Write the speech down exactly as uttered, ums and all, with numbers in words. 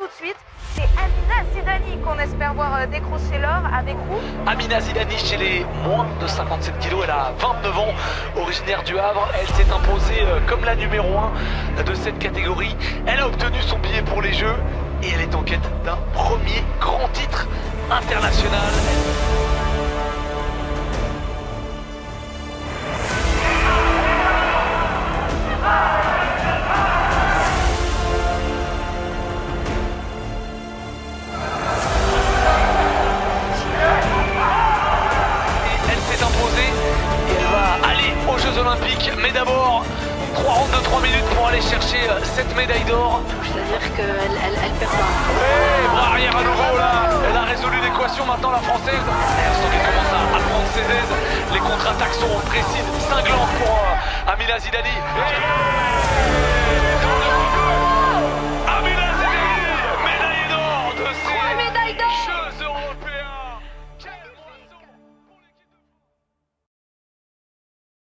tout de suite. C'est Amina Zidani qu'on espère voir décrocher l'or avec vous. Amina Zidani chez les moins de cinquante-sept kilos, elle a vingt-neuf ans, originaire du Havre. Elle s'est imposée comme la numéro un de cette catégorie. Elle a obtenu son billet pour les Jeux et elle est en quête d'un premier grand titre international. Olympique, mais d'abord trois rounds de trois minutes pour aller chercher cette médaille d'or. C'est-à-dire qu'elle elle, elle perd pas. Ouais, bras arrière à nouveau là. Elle a résolu l'équation maintenant, la française. Elle sent qu'elle commence à, à prendre ses aises. Les contre-attaques sont précises, cinglantes pour euh, Amina Zidani.